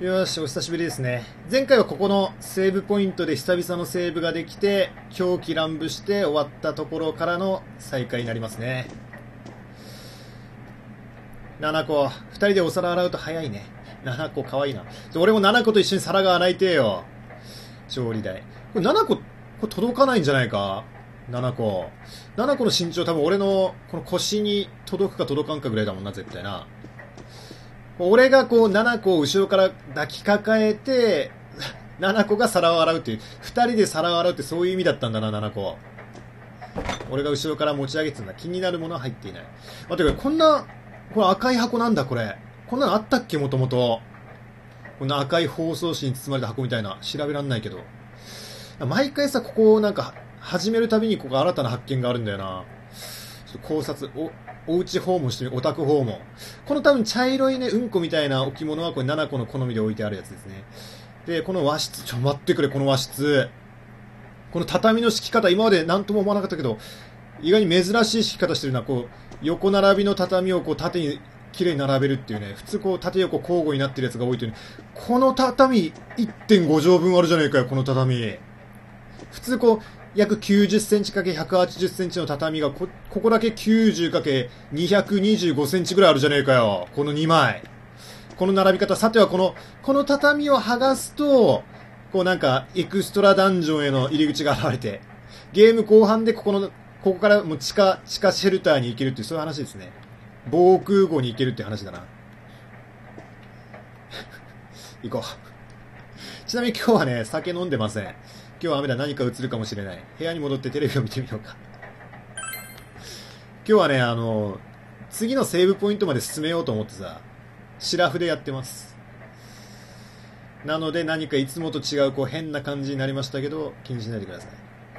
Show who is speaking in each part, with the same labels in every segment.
Speaker 1: よし、お久しぶりですね。前回はここのセーブポイントで久々のセーブができて、狂気乱舞して終わったところからの再開になりますね。7個、2人でお皿洗うと早いね。7個かわいいな。俺も7個と一緒に皿が洗いてえよ。調理台。これ7個、これ届かないんじゃないか ?7 個。7個の身長多分俺のこの腰に届くか届かんかぐらいだもんな、絶対な。俺がこう7個を後ろから抱きかかえて、7個が皿を洗うっていう、2人で皿を洗うってそういう意味だったんだな、7個。俺が後ろから持ち上げてたんだ。気になるものは入っていない。待ってくれ、これ赤い箱なんだ、これ。こんなのあったっけ、もともと。こんな赤い包装紙に包まれた箱みたいな。調べらんないけど。毎回さ、ここをなんか、始めるたびにここ新たな発見があるんだよな。ちょっと考察、おうち訪問してみる、オタク訪問。この多分茶色いね、うんこみたいな置物はこれ7個の好みで置いてあるやつですね。で、この和室、待ってくれ、この和室。この畳の敷き方、今まで何とも思わなかったけど、意外に珍しい敷き方してるな。こう、横並びの畳をこう縦に綺麗に並べるっていうね。普通こう縦横交互になってるやつが多いというね。この畳 1.5 畳分あるじゃねえかよ、この畳。普通こう、約90センチ ×180 センチの畳がここだけ 90×225 センチぐらいあるじゃねえかよ。この2枚。この並び方。さてはこの畳を剥がすと、こうなんか、エクストラダンジョンへの入り口が現れて、ゲーム後半でここからもう地下シェルターに行けるっていう、そういう話ですね。防空壕に行けるって話だな。行こう。ちなみに今日はね、酒飲んでません。今日は雨だ、何か映るかもしれない。部屋に戻ってテレビを見てみようか。今日はね、次のセーブポイントまで進めようと思ってさ、シラフでやってます。なので何かいつもと違うこう変な感じになりましたけど、気にしないでください。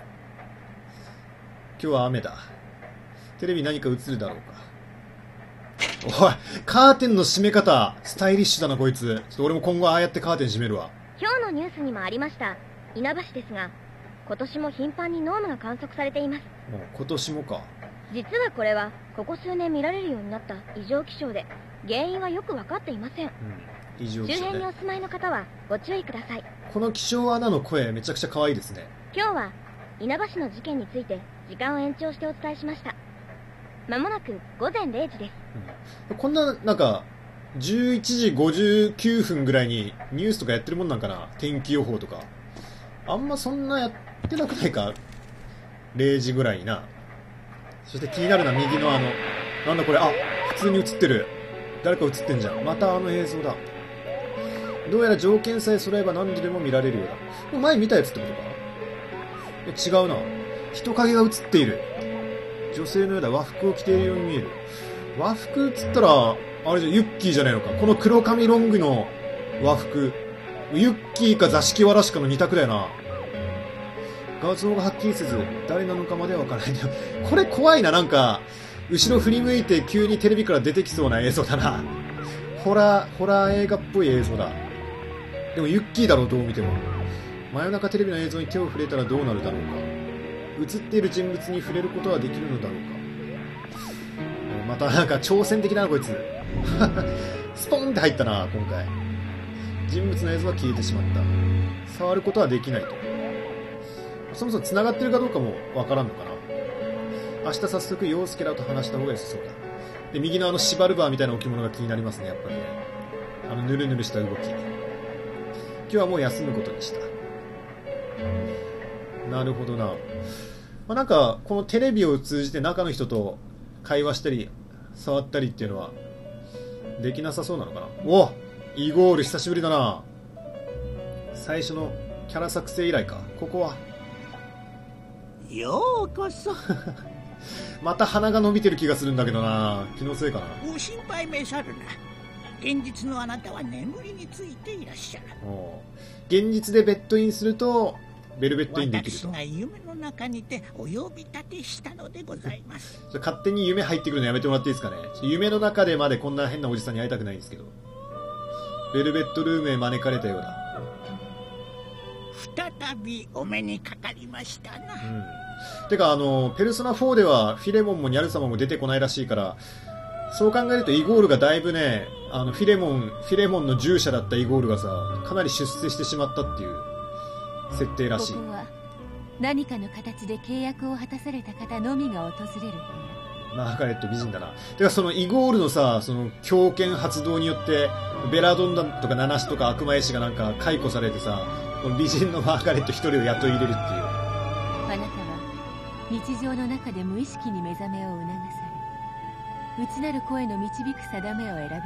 Speaker 1: 今日は雨だ。テレビ何か映るだろうか。おい、カーテンの閉め方、スタイリッシュだなこいつ。ちょっと俺も今後ああやってカーテン閉めるわ。
Speaker 2: 今日のニュースにもありました稲葉市ですが、今年も頻繁に濃霧が観測されています。
Speaker 1: 今年もか。
Speaker 2: 実はこれはここ数年見られるようになった異常気象で、原因はよく分かっていません。
Speaker 1: 異常気象ね。
Speaker 2: 周辺にお住まいの方はご注意ください。
Speaker 1: この気象アナの声めちゃくちゃ可愛いですね。
Speaker 2: 今日は稲葉市の事件について時間を延長してお伝えしました。まもなく午前0時です。
Speaker 1: こんななんか11時59分ぐらいにニュースとかやってるもんなんかな。天気予報とかあんまそんなやってなくないか。0時ぐらいにな。そして気になるのは右のなんだこれ。あ、普通に映ってる。誰か映ってんじゃん。また映像だ。どうやら条件さえ揃えば何時でも見られるようだ。これ前見たやつってことか。違うな。人影が映っている。女性のようだ。和服を着ているように見える。和服っつったらあれじゃユッキーじゃないのか。この黒髪ロングの和服、ユッキーか座敷わらしかの2択だよな。画像がはっきりせず誰なのかまではわからない。これ怖いな。なんか後ろ振り向いて急にテレビから出てきそうな映像だな。ホラー映画っぽい映像だ。でもユッキーだろう、どう見ても。真夜中テレビの映像に手を触れたらどうなるだろうか。映っている人物に触れることはできるのだろうか。またなんか挑戦的だなこいつ。スポンって入ったな今回。人物の映像は消えてしまった。触ることはできないと。そもそも繋がってるかどうかもわからんのかな。明日早速陽介らと話した方が良さそうだ。で、右のシバルバーみたいな置物が気になりますね、やっぱりね。ぬるぬるした動き。今日はもう休むことにした。なるほどな。なんかこのテレビを通じて中の人と会話したり触ったりっていうのはできなさそうなのかな。お、イゴール久しぶりだな。最初のキャラ作成以来か。ここは
Speaker 3: ようこそ。
Speaker 1: また鼻が伸びてる気がするんだけどな。気のせいかな。
Speaker 3: ご心配めさるな。現実のあなたは眠りについていらっしゃる。
Speaker 1: 現実でベッドインするとベルベットインできると。
Speaker 3: 私が夢の中にてお呼び立てしたのでございます。
Speaker 1: 勝手に夢入ってくるのやめてもらっていいですかね。夢の中でまでこんな変なおじさんに会いたくないんですけど。ベルベットルームへ招かれたようだ。
Speaker 3: 再びお目にかかりましたな。
Speaker 1: てかペルソナ4ではフィレモンもニャル様も出てこないらしいから、 そう考えるとイゴールがだいぶね、フィレモンの従者だったイゴールがさ、かなり出世してしまったっていう設定らしい。
Speaker 4: ここは何かの形で契約を果たされた方のみが訪れる部屋。
Speaker 1: マーガレット美人だな。てかそのイゴールのさ、その強権発動によってベラドンだとかナナシとか悪魔絵師がなんか解雇されてさ、この美人のマーガレット一人を雇い入れるっていう。
Speaker 4: あなたは日常の中で無意識に目覚めを促され、内なる声の導く定めを選び取った。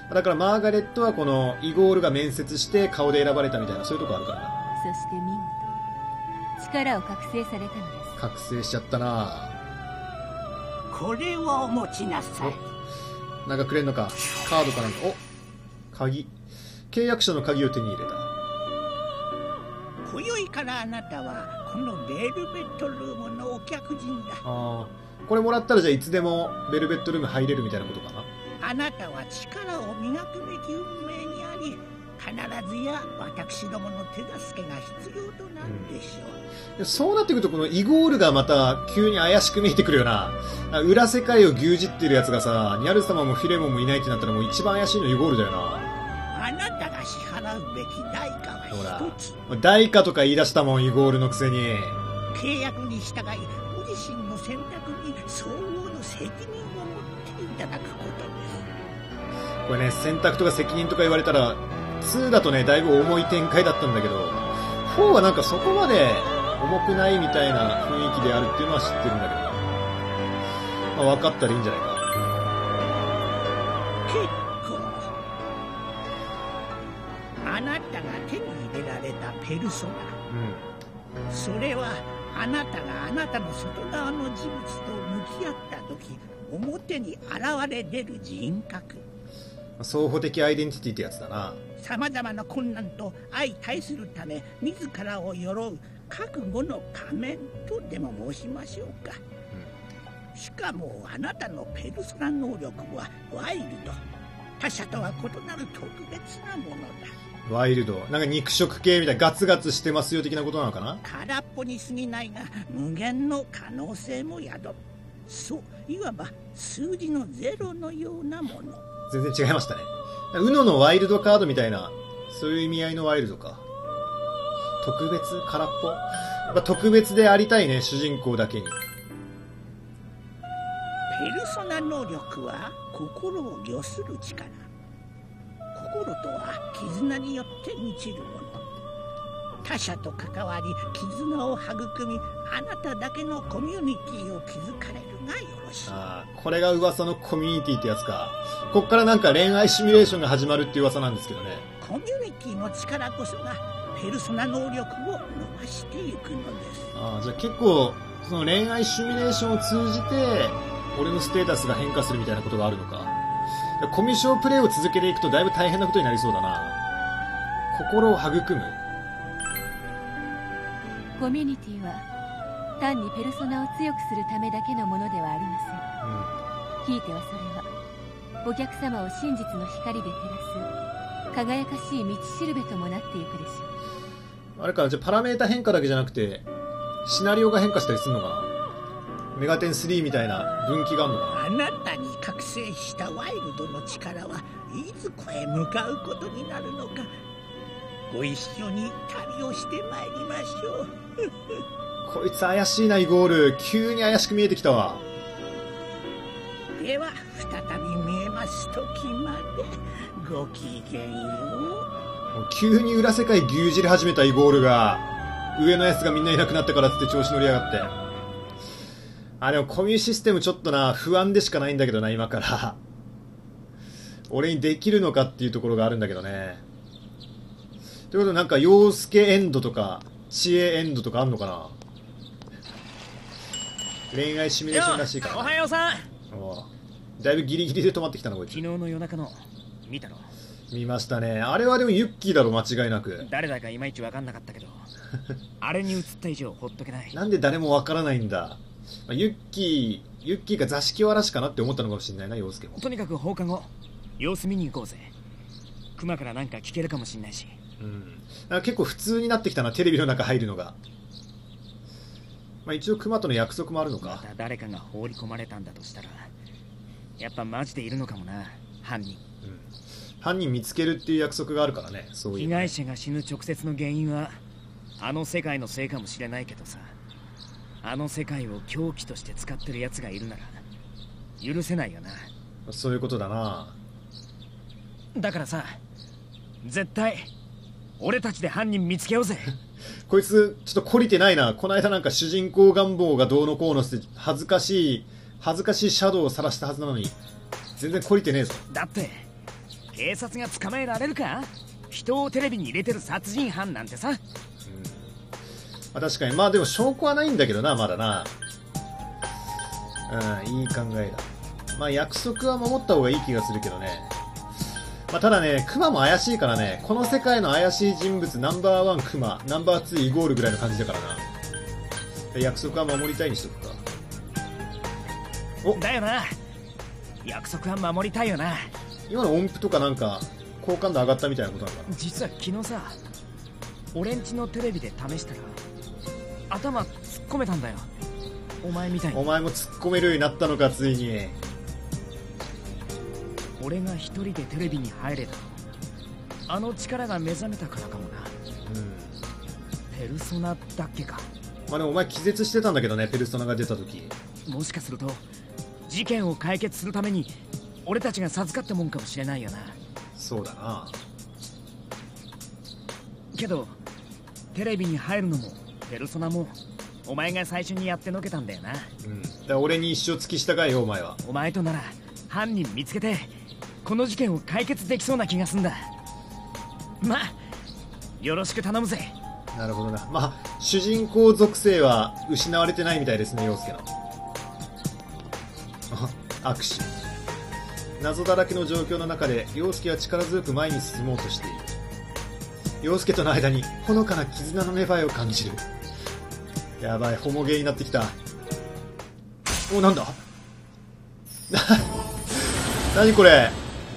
Speaker 1: だからマーガレットはこのイゴールが面接して顔で選ばれたみたいな、そういうとこあるからな。
Speaker 4: そして見事力を覚醒されたのです。
Speaker 1: 覚醒しちゃったな。
Speaker 3: これをお持ちなさい。
Speaker 1: なんかくれんのか。カードかなんか。お、鍵。契約書の鍵を手に入れた。
Speaker 3: 今宵からあなたはこのベルベットルームのお客人だ。
Speaker 1: ああ、これもらったらじゃあいつでもベルベットルーム入れるみたいなことかな。
Speaker 3: あなたは力を磨くべき運命にあり、必ずや私どもの手助けが必要となるでしょう。
Speaker 1: そうなってくるとこのイゴールがまた急に怪しく見えてくるよな。裏世界を牛耳ってるやつがさ、ニャル様もフィレモンもいないってなったらもう一番怪しいのイゴールだよな。
Speaker 3: あなたが支払うべき代価は一つ。
Speaker 1: 代価とか言い出したもん、イゴールのくせに。
Speaker 3: 契約に従いご自身の選択に相応の責任を持っていただくことです。
Speaker 1: これね、選択とか責任とか言われたら2だとね、だいぶ重い展開だったんだけど、4はなんかそこまで重くないみたいな雰囲気であるっていうのは知ってるんだけど、まあ分かったらいいんじゃないか。
Speaker 3: 結構。あなたが手に入れられたペルソナ、それはあなたがあなたの外側の人物と向き合った時表に現れ出る人格。
Speaker 1: 双方的アイデンティティってやつだな。
Speaker 3: 様々な困難と相対するため自らを鎧う覚悟の仮面とでも申しましょうか。しかもあなたのペルソナ能力はワイルド。他者とは異なる特別なものだ。
Speaker 1: ワイルド、なんか肉食系みたいなガツガツしてますよ的なことなのかな。
Speaker 3: 空っぽに過ぎないが無限の可能性も宿る。そう、いわば数字のゼロのようなもの。
Speaker 1: 全然違いましたね。UNO のワイルドカードみたいな、そういう意味合いのワイルドか。特別、空っぽ、やっぱ特別でありたいね、主人公だけに。
Speaker 3: ペルソナ能力は心を御する力。心とは絆によって満ちるもの。他者と関わり絆を育み、あなただけのコミュニティを築かれるがよろしい。
Speaker 1: ああ、これが噂のコミュニティってやつか。こっからなんか恋愛シミュレーションが始まるっていう噂なんですけどね。
Speaker 3: コミュニティの力こそがペルソナ能力を伸ばしていくのです。
Speaker 1: ああ、じゃあ結構その恋愛シミュレーションを通じて俺のステータスが変化するみたいなことがあるのか。コミュ障プレイを続けていくとだいぶ大変なことになりそうだな。心を育む。
Speaker 4: コミュニティは単にペルソナを強くするためだけのものではありません。ひいてはそれはお客様を真実の光で照らす輝かしい道しるべともなっていくでしょう。
Speaker 1: あれか、じゃあパラメータ変化だけじゃなくてシナリオが変化したりするのかな。メガテン3みたいな分岐があるのかな。
Speaker 3: あなたに覚醒したワイルドの力はいつこへ向かうことになるのか。ご一緒に旅をしてまいりましょう。
Speaker 1: こいつ怪しいな。イゴール急に怪しく見えてきたわ。
Speaker 3: では再び見えます時までごきげんよう。
Speaker 1: もう急に裏世界牛耳り始めたイゴールが上のやつがみんないなくなったからって調子乗りやがって。あ、でもコミュシステムちょっとな不安でしかないんだけどな、今から俺にできるのかっていうところがあるんだけどね。ということでなんか陽介エンドとか知恵エンドとかあんのかな。恋愛シミュレーションらしいから、ね、
Speaker 5: おはようさん。
Speaker 1: だいぶギリギリで止まってきたなこいつ。
Speaker 5: 昨日の夜中の見たの？
Speaker 1: 見ましたね。あれはでもユッキーだろ間違いなく。
Speaker 5: 誰だかいまいち分かんなかったけどあれに映った以上ほっとけない。
Speaker 1: なんで誰も分からないんだ。ユッキーが座敷わらしかなって思ったのかもしれないな、陽介も。
Speaker 5: とにかく放課後様子見に行こうぜ。クマからなんか聞けるかもしんないし。
Speaker 1: なんか結構普通になってきたな、テレビの中入るのが。まあ一応クマとの約束もあるのか。
Speaker 5: また誰かが放り込まれたんだとしたらやっぱマジでいるのかもな、犯人。
Speaker 1: 犯人見つけるっていう約束があるからね。そういう
Speaker 5: 被害者が死ぬ直接の原因はあの世界のせいかもしれないけどさ、あの世界を凶器として使ってる奴がいるなら許せないよな。
Speaker 1: そういうことだな。
Speaker 5: だからさ、絶対俺たちで犯人見つけようぜ。
Speaker 1: こいつちょっと懲りてないな。この間なんか主人公願望がどうのこうのして恥ずかしいシャドウを晒したはずなのに全然懲りてねえぞ。
Speaker 5: だって警察が捕まえられるか？人をテレビに入れてる殺人犯なんてさ。
Speaker 1: まあ、確かに。まあでも証拠はないんだけどな、まだな。いい考えだ。まあ約束は守った方がいい気がするけどね。まあただね、クマも怪しいからね、この世界の怪しい人物ナンバー1クマ、ナンバー2イゴールぐらいの感じだからな。約束は守りたいにしとくか。
Speaker 5: だよな。約束は守りたいよな。
Speaker 1: 今の音符とかなんか好感度上がったみたいなことなんだ。
Speaker 5: 実は昨日さ、俺んちのテレビで試したら頭突っ込めたんだよ、お前みたいに。
Speaker 1: お前も突っ込めるようになったのか、ついに。
Speaker 5: 俺が一人でテレビに入れたの、あの力が目覚めたからかもな。ペルソナだっけか。
Speaker 1: まあでもお前気絶してたんだけどね、ペルソナが出た時。
Speaker 5: もしかすると事件を解決するために俺たちが授かったもんかもしれないよな。
Speaker 1: そうだな。
Speaker 5: けどテレビに入るのもペルソナもお前が最初にやってのけたんだよな。
Speaker 1: だから俺に一生付き従えよ、お前は。
Speaker 5: お前となら犯人見つけてこの事件を解決できそうな気がすんだ。まあよろしく頼むぜ。
Speaker 1: なるほどな。まあ主人公属性は失われてないみたいですね、陽介の。握手。謎だらけの状況の中で陽介は力強く前に進もうとしている。陽介との間にほのかな絆の芽生えを感じる。やばい、ホモゲーになってきた。お、なんだ何これ。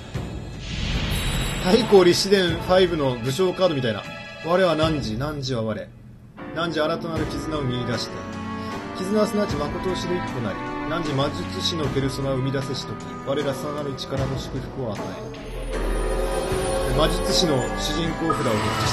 Speaker 1: 太閤立志伝5の武将カードみたいな。我は汝は我。汝新たなる絆を見出した。絆はすなわち誠を知る一歩なり。汝魔術師のペルソナを生み出せしとき、我らさなる力の祝福を与え。魔術師の主人公札をゲットした。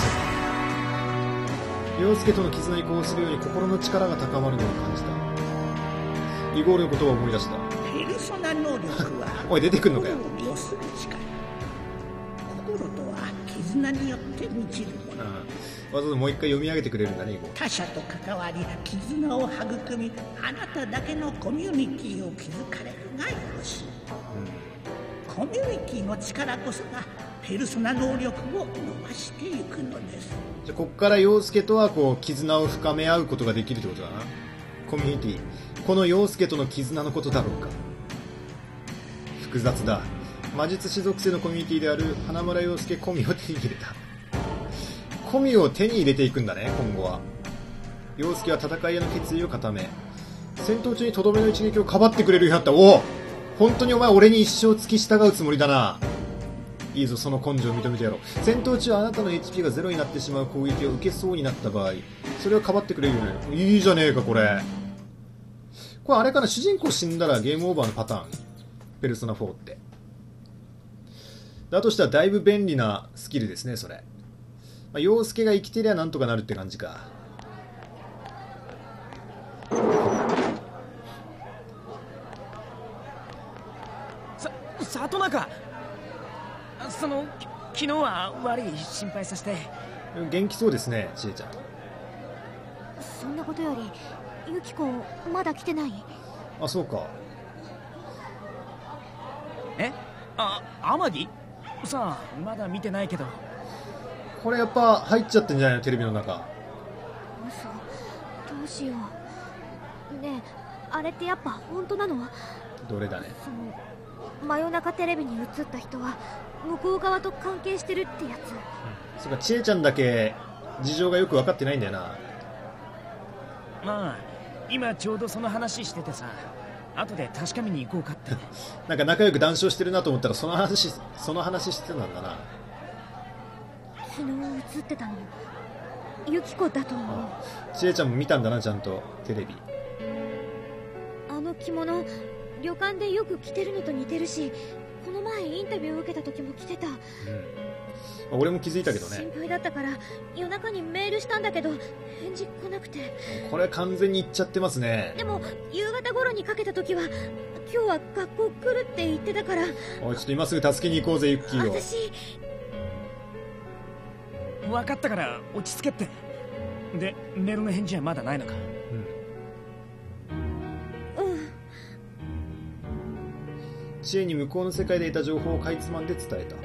Speaker 1: 陽介との絆に呼応するように心の力が高まるのを感じた。イゴールのことを思い出した。
Speaker 3: ペルソナ能力は
Speaker 1: おい、出てくんのかよ。
Speaker 3: 心を要する力。心とは絆によって満ちるもの。
Speaker 1: わざわざもう一回読み上げてくれるんだね、イゴール。
Speaker 3: 他者と関わり絆を育み、あなただけのコミュニティを築かれるがよろしい。コミュニティの力こそがペルソナ能力を伸ばしていくのです。
Speaker 1: じゃあこっから陽介とはこう絆を深め合うことができるってことだな。コミュニティ、この陽介との絆のことだろうか。複雑だ。魔術師属性のコミュニティである花村陽介コミを手に入れた。コミを手に入れていくんだね、今後は。陽介は戦いへの決意を固め、戦闘中にとどめの一撃をかばってくれるようになった。おお、本当にお前俺に一生付き従うつもりだな。いいぞ、その根性を認めてやろう。戦闘中あなたの HP がゼロになってしまう攻撃を受けそうになった場合、それをかばってくれるように。いいじゃねえか、これ。これあれかな、主人公死んだらゲームオーバーのパターン。ペルソナ4って。だとしたらだいぶ便利なスキルですね、それ。まあ、陽介が生きてりゃなんとかなるって感じか。
Speaker 5: 里中、昨日は悪い、心配させて。
Speaker 1: 元気そうですね、ちえちゃん。
Speaker 2: そんなことよりユキコまだ来てない？
Speaker 1: あ、そうか。
Speaker 5: アマディさあ、まだ見てないけど。
Speaker 1: これやっぱ入っちゃってんじゃないの、テレビの中。
Speaker 2: 嘘、どうしよう。ねえ、あれってやっぱ本当なの？
Speaker 1: どれだね。
Speaker 2: 真夜中テレビに映った人は向こう側と関係してるってやつ。
Speaker 1: そうか、ちえちゃんだけ事情がよく分かってないんだよな。
Speaker 5: まあ今ちょうどその話しててさ、後で確かめに行こうかって。
Speaker 1: なんか仲良く談笑してるなと思ったらその話してたんだな。
Speaker 2: 昨日映ってたのユキコだと思う。
Speaker 1: ちえちゃんも見たんだな、ちゃんとテレビ。
Speaker 2: あの着物旅館でよく着てるのと似てるし、この前インタビューを受けた時も着てた。
Speaker 1: 俺も気づいたけどね。
Speaker 2: 心配だったから夜中にメールしたんだけど返事来なくて。
Speaker 1: これ完全に言っちゃってますね。
Speaker 2: でも夕方頃にかけた時は今日は学校来るって言ってたから。
Speaker 1: おい、ちょっと今すぐ助けに行こうぜ、ユッキーを。
Speaker 2: 私
Speaker 5: 分かったから落ち着けって。でメールの返事はまだないのか？
Speaker 1: 知恵に向こうの世界で得た情報をかいつまんで伝えた。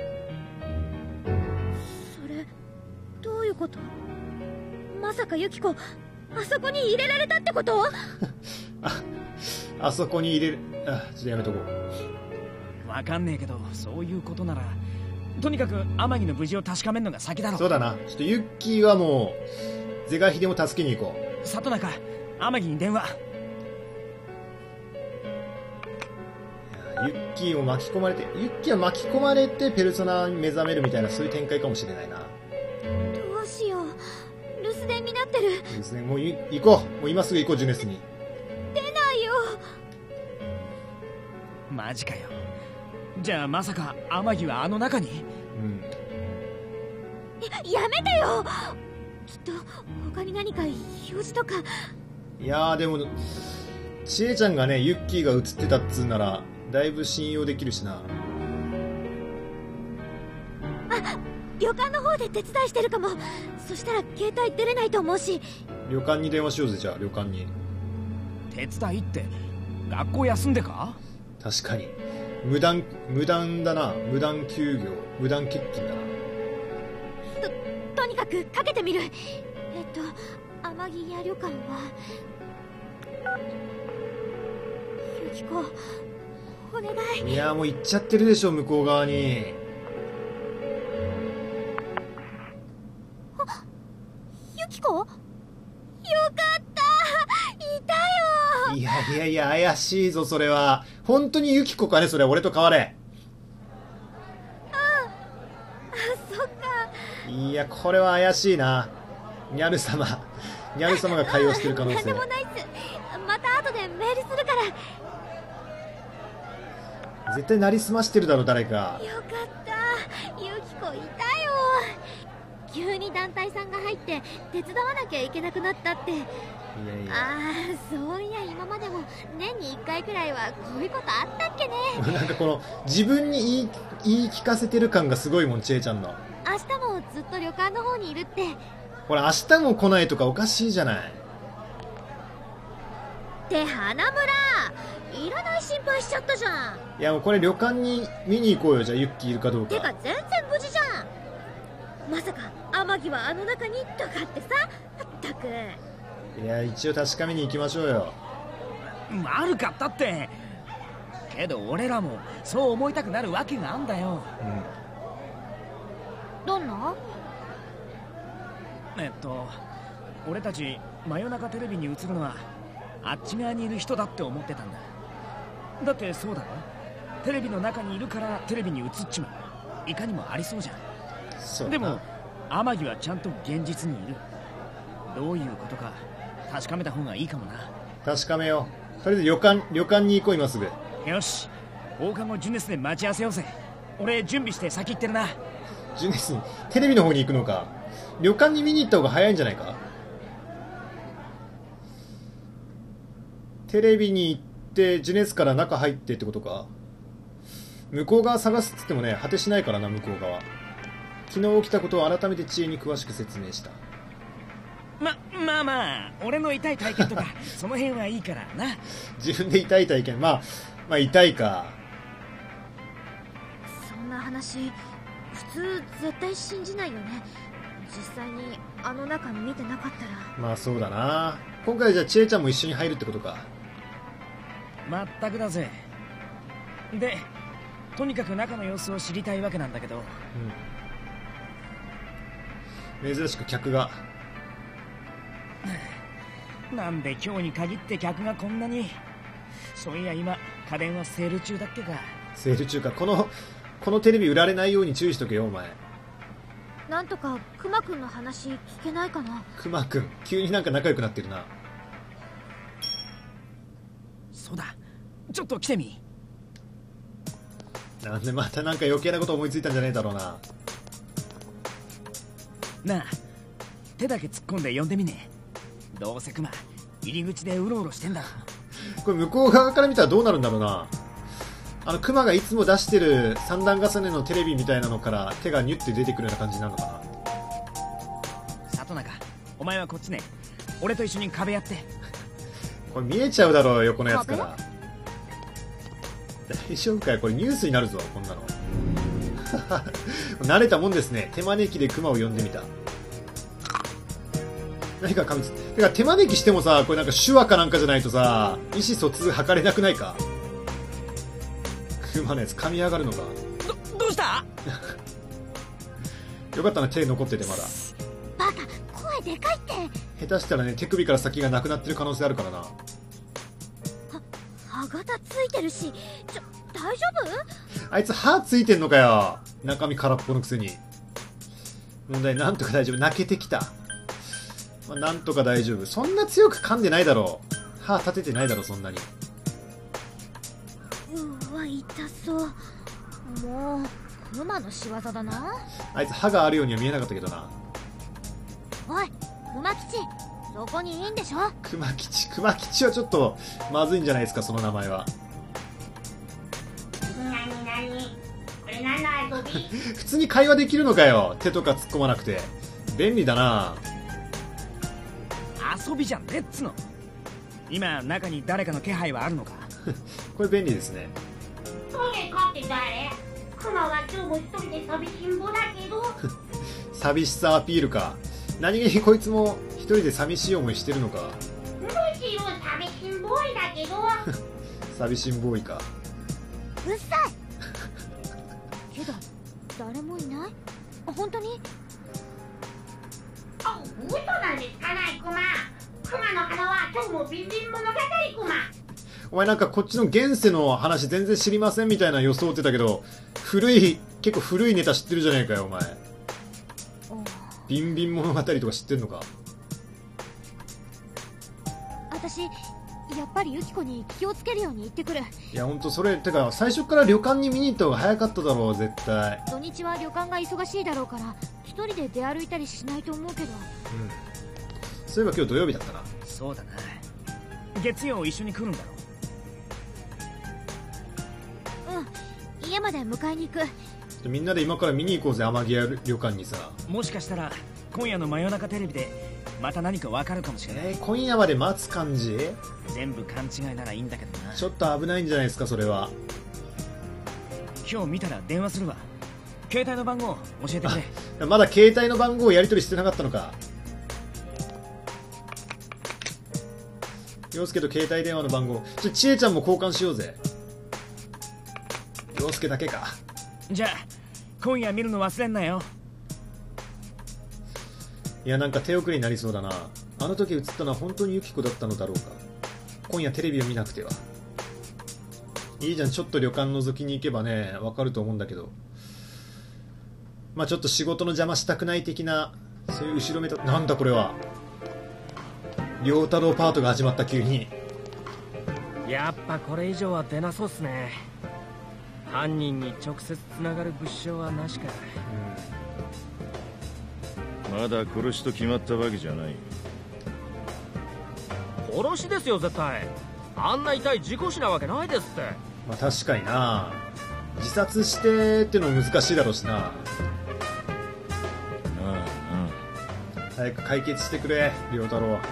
Speaker 2: それどういうこと？まさかユキコあそこに入れられたってこと？
Speaker 1: あそこに入れる。ちょっとやめとこう。
Speaker 5: わかんねえけど、そういうことならとにかく天城の無事を確かめるのが先だろ。
Speaker 1: そうだな。ちょっとユッキーはもう是が非でも助けに行こう。
Speaker 5: 里中、天城に電話。
Speaker 1: ユッキーも巻き込まれて、ユッキーは巻き込まれてペルソナに目覚めるみたいな、そういう展開かもしれないな。
Speaker 2: どうしよう、留守電になってる。
Speaker 1: ですね、もう行こう。もう今すぐ行こう、ジュネスに。
Speaker 2: 出ないよ。
Speaker 5: マジかよ。じゃあまさか天城はあの中に？
Speaker 2: やめてよ。きっと他に何か表示とか。
Speaker 1: いやーでもちえちゃんがね、ユッキーが映ってたっつうならだいぶ信用できるしな。
Speaker 2: 旅館の方で手伝いしてるかも。そしたら携帯出れないと思うし。
Speaker 1: 旅館に電話しようぜ。じゃあ旅館に。
Speaker 5: 手伝いって学校休んでか？
Speaker 1: 確かに無断だな。無断休業、無断欠勤だな。
Speaker 2: とにかくかけてみる。天城屋旅館はユキコお願い。
Speaker 1: いやもう行っちゃってるでしょ、向こう側に。
Speaker 2: ユキコよかった、いたよ。
Speaker 1: いや怪しいぞそれは。本当にユキコかねそれ。俺と変われ。
Speaker 2: そっか。
Speaker 1: いやこれは怪しいな。ニャル様が会話してる可能性。
Speaker 2: なんでもないっす。また後でメールするから。
Speaker 1: 絶対なりすましてるだろ誰か。
Speaker 2: よかった、ユキコいたよ。急に団体さんが入って手伝わなきゃいけなくなったって。そういや今までも年に1回くらいはこういうことあったっけね。
Speaker 1: なんかこの自分に言い聞かせてる感がすごいもん、ちえちゃんの。
Speaker 2: 明日もずっと旅館の方にいるって。
Speaker 1: ほら明日も来ないとかおかしいじゃない。
Speaker 2: って花村いらない心配しちゃったじゃん。
Speaker 1: いやもうこれ旅館に見に行こうよ。じゃあユッキーいるかどうか。
Speaker 2: てか全然無事じゃん。まさか天城はあの中にとかってさ。ったく。
Speaker 1: いや一応確かめに行きましょうよ。
Speaker 5: 悪かったって。けど俺らもそう思いたくなるわけがあんだよ。
Speaker 2: どんな？
Speaker 5: 俺たち真夜中テレビに映るのはあっち側にいる人だって思ってたんだ。だってそうだろ、テレビの中にいるからテレビに映っちまう。いかにもありそうじゃん。
Speaker 1: そう
Speaker 5: でも天城はちゃんと現実にいる。どういうことか確かめた方がいいかもな。
Speaker 1: 確かめよう。とりあえず旅館に行こう今すぐ。
Speaker 5: よし、放課後ジュネスで待ち合わせようぜ。俺準備して先行ってるな。
Speaker 1: ジュネスにテレビの方に行くのか。旅館に見に行った方が早いんじゃないか。テレビに行ってジュネスから中入ってってことか。向こう側探すっつってもね果てしないからな。向こう側昨日起きたことを改めて知恵に詳しく説明した。
Speaker 5: まあ俺の痛い体験とかその辺はいいからな。
Speaker 1: 自分で痛い体験。まあ痛いか。
Speaker 2: そんな話普通絶対信じないよね。実際にあの中見てなかったら。
Speaker 1: まあそうだな。今回じゃあちえちゃんも一緒に入るってことか。
Speaker 5: まったくだぜ。でとにかく中の様子を知りたいわけなんだけど、
Speaker 1: 珍しく客が。
Speaker 5: なんで今日に限って客がこんなに。そういや今家電はセール中だっけか。
Speaker 1: セール中か。このテレビ売られないように注意しとけよお前。
Speaker 2: なんとかクマくんの話聞けないかな。
Speaker 1: クマくん急になんか仲良くなってるな。
Speaker 5: そうだ、 ちょっと来てみ。
Speaker 1: なんでまたなんか余計なこと思いついたんじゃねえだろうな。
Speaker 5: なあ、手だけ突っ込んで呼んでみね。どうせクマ入り口でうろうろしてんだろ。
Speaker 1: これ向こう側から見たらどうなるんだろうな。クマがいつも出してる3段重ねのテレビみたいなのから手がニュッて出てくるような感じになるのかな。
Speaker 5: 里中、お前はこっちね。俺と一緒に壁やって。
Speaker 1: これ見えちゃうだろう、横のやつから。大丈夫かよ、これニュースになるぞ、こんなの。慣れたもんですね。手招きでクマを呼んでみた。何か噛みつてか手招きしてもさ、これなんか手話かなんかじゃないとさ、意思疎通図れなくないか。クマのやつ噛み上がるのか。
Speaker 5: どうした
Speaker 1: よかったな、手残っててまだ。
Speaker 2: バカ、声でかいって。
Speaker 1: 下手したらね、手首から先がなくなってる可能性あるからな。
Speaker 2: 歯型ついてるし、大丈夫？
Speaker 1: あいつ歯ついてんのかよ。中身空っぽのくせに。問題、なんとか大丈夫。泣けてきた。まあ、なんとか大丈夫。そんな強く噛んでないだろう。歯立ててないだろ、そんなに。
Speaker 2: うわ、痛そう。もうクマの仕業だな。
Speaker 1: あいつ歯があるようには見えなかったけどな。
Speaker 2: おい、熊吉、そこにいいんでしょ。
Speaker 1: 熊吉はちょっとまずいんじゃないですか、その名前は。
Speaker 6: これ何の遊び？
Speaker 1: 普通に会話できるのかよ、手とか突っ込まなくて。便利だな。
Speaker 5: 遊びじゃんねっつの。今中に誰かの気配はあるのか？
Speaker 1: これ便利ですね。
Speaker 6: 誰かって誰？クマは今日も一人で寂しんぼだけど。
Speaker 1: 寂しさアピールか。何気にこいつも一人で寂しい思いしてるのか。
Speaker 6: むしろ寂しんぼいだけど。
Speaker 1: 寂しんボーイか。
Speaker 2: うっさい。けど誰もいない。本当に？
Speaker 6: あ、嘘なんですかないクマ。クマの花は今日もビンビン物語クマ。
Speaker 1: お前なんかこっちの現世の話全然知りませんみたいな装ってたけど、結構古いネタ知ってるじゃねえかよ、お前。ビンビン物語とか知ってんのか？
Speaker 2: 私やっぱりユキコに気をつけるように言ってくる。
Speaker 1: いやほんとそれ、てか最初から旅館に見に行った方が早かっただろう、絶対。
Speaker 2: 土日は旅館が忙しいだろうから一人で出歩いたりしないと思うけど。
Speaker 1: そういえば今日土曜日だったな。
Speaker 5: そうだな。月曜一緒に来るんだろ。
Speaker 2: うん、家まで迎えに行く。
Speaker 1: みんなで今から見に行こうぜ、天城屋旅館にさ。
Speaker 5: もしかしたら今夜の真夜中テレビでまた何かわかるかもしれない。
Speaker 1: 今夜まで待つ感じ？
Speaker 5: 全部勘違いならいいんだけどな。
Speaker 1: ちょっと危ないんじゃないですか、それは。
Speaker 5: 今日見たら電話するわ。携帯の番号教えてくれ。
Speaker 1: まだ携帯の番号をやり取りしてなかったのか。陽介と携帯電話の番号、ちえちゃんも交換しようぜ。陽介だけか。
Speaker 5: じゃあ今夜見るの忘れんなよ。
Speaker 1: いやなんか手遅れになりそうだな。あの時映ったのは本当にユキコだったのだろうか。今夜テレビを見なくては。いいじゃん、ちょっと旅館覗きに行けばね、わかると思うんだけど。まあちょっと仕事の邪魔したくない的な、そういう後ろめた、なんだこれは。良太郎パートが始まった、急に。
Speaker 7: やっぱこれ以上は出なそうっすね。犯人に直接つながる物証はなしか。
Speaker 8: まだ殺しと決まったわけじゃない。
Speaker 7: 殺しですよ絶対。あんな遺体事故死なわけないですって。
Speaker 1: まあ確かにな。自殺してってのも難しいだろうしな。
Speaker 8: ああ、
Speaker 1: 早く解決してくれ、良太郎。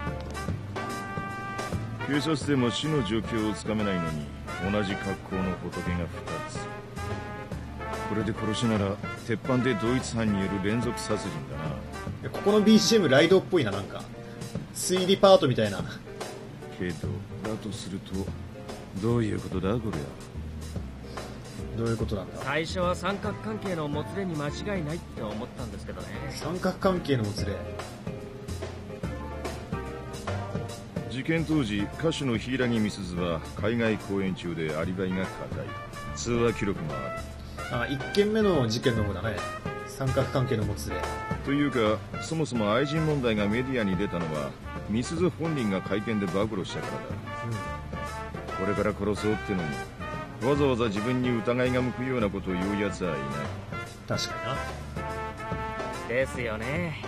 Speaker 8: 警察でも死の状況をつかめないのに同じ格好の仏が2つ。これで殺しなら鉄板で同一犯による連続殺人だな。
Speaker 1: ここの BGM ライドっぽいな。なんか推理パートみたいな。
Speaker 8: けどだとするとどういうことだこれは。
Speaker 1: どういうことなんだ。
Speaker 7: 最初は三角関係のもつれに間違いないって思ったんですけどね。
Speaker 1: 三角関係のもつれ。
Speaker 8: 事件当時歌手の柊美鈴は海外公演中でアリバイが固い。通話記録もある。
Speaker 1: 1件目の事件の方だね。三角関係のもつれ
Speaker 8: というか、そもそも愛人問題がメディアに出たのは美鈴本人が会見で暴露したからだ。 これから殺そうってのにわざわざ自分に疑いが向くようなことを言う奴はいない。
Speaker 1: 確かにな。
Speaker 7: ですよね。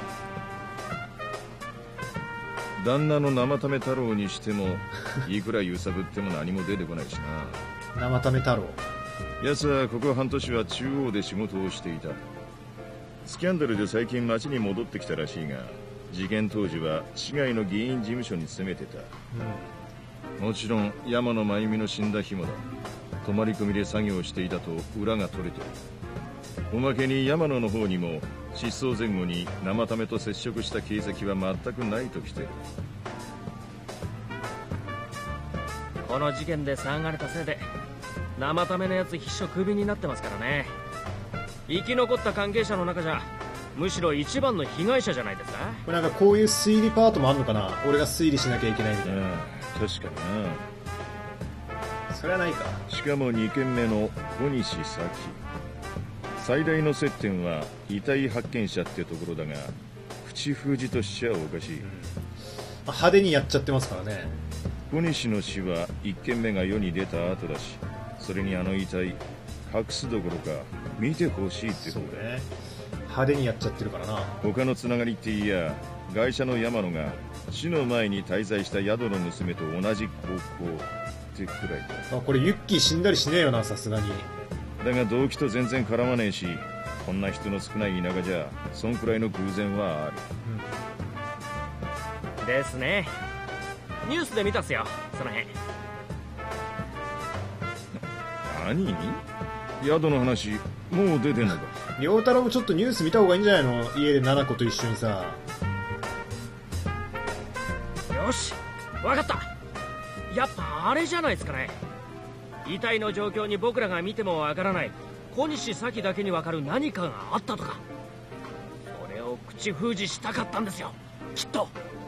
Speaker 8: 旦那の生為太郎にしてもいくら揺さぶっても何も出てこないしな。
Speaker 1: 生為太郎。
Speaker 8: 奴はここ半年は中央で仕事をしていた。スキャンダルで最近町に戻ってきたらしいが、事件当時は市外の議員事務所に勤めてた。もちろん山野真由美の死んだ日もだ。泊まり込みで作業していたと裏が取れてる。おまけに山野の方にも失踪前後に生為と接触した形跡は全くないときてる。
Speaker 7: この事件で騒がれたせいで生為のやつ秘書クビになってますからね。生き残った関係者の中じゃむしろ一番の被害者じゃないですか。
Speaker 1: これなんかこういう推理パートもあんのかな。俺が推理しなきゃいけないみたいな。
Speaker 8: 確かに
Speaker 1: な。それはないか。
Speaker 8: しかも2件目の小西咲。最大の接点は遺体発見者ってところだが、口封じとしちゃおかしい。
Speaker 1: 派手にやっちゃってますからね。
Speaker 8: 小西の死は1件目が世に出た後だし、それにあの遺体隠すどころか見てほしいってことだ。
Speaker 1: ね、派手にやっちゃってるからな。
Speaker 8: 他のつながりっていや、外車の山野が死の前に滞在した宿の娘と同じ高校ってくらいだ。
Speaker 1: これユッキー死んだりしねえよな、さすがに。
Speaker 8: だが動機と全然絡まねえし、こんな人の少ない田舎じゃそんくらいの偶然は
Speaker 7: ある、ですね。ニュースで見たっすよ、その辺。
Speaker 8: 何？宿の話もう出てんのか。
Speaker 1: 良太郎もちょっとニュース見た方がいいんじゃないの。家で七子と一緒にさ。
Speaker 7: よし、わかった。やっぱあれじゃないですかね。遺体の状況に僕らが見てもわからない小西咲だけにわかる何かがあったとか。それを口封じしたかったんですよ、きっと。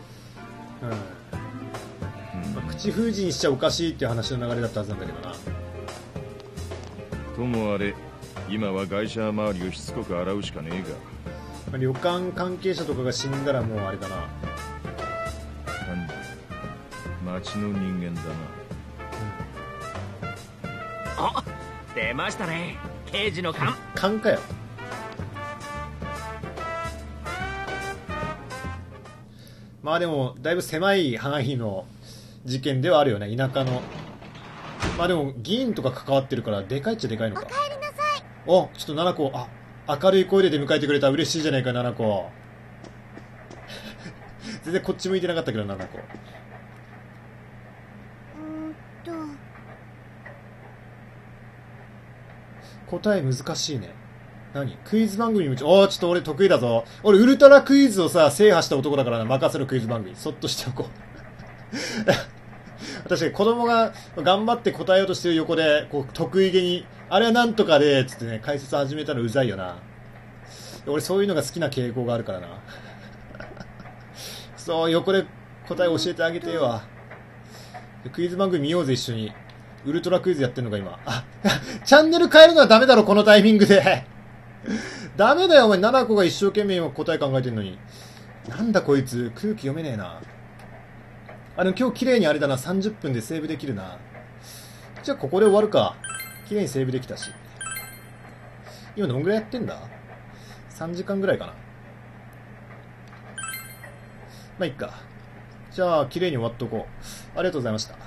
Speaker 1: 口封じにしちゃおかしいっていう話の流れだったはずなんだけどな。
Speaker 8: ともあれ、今は外車周りをしつこく洗うしかねえが。
Speaker 1: 旅館関係者とかが死んだらもうあれだな。
Speaker 8: なんだ、町の人間だな。
Speaker 7: あ、出ましたね、刑事の勘。
Speaker 1: 勘かよ。まあでもだいぶ狭い範囲の事件ではあるよね、田舎の。まあでも議員とか関わってるからでかいっちゃでかいのか。
Speaker 2: おかえりなさい。
Speaker 1: お、ちょっと七子、明るい声で出迎えてくれた。嬉しいじゃないか七子。全然こっち向いてなかったけど七子。答え難しいね。何？クイズ番組にちょっと俺得意だぞ。俺ウルトラクイズをさ制覇した男だからな。任せるクイズ番組そっとしておこう。確かに子供が頑張って答えようとしてる横でこう得意げにあれはなんとかでつってね解説始めたらうざいよな。俺そういうのが好きな傾向があるからな。そう横で答え教えてあげてよわ。クイズ番組見ようぜ一緒に。ウルトラクイズやってんのか今。チャンネル変えるのはダメだろこのタイミングで。ダメだよお前。7個が一生懸命今答え考えてんのに。なんだこいつ空気読めねえな。でも今日綺麗にあれだな、30分でセーブできるな。じゃあここで終わるか。綺麗にセーブできたし。今どんぐらいやってんだ ?3 時間ぐらいかな。まあいっか。じゃあ綺麗に終わっとこう。ありがとうございました。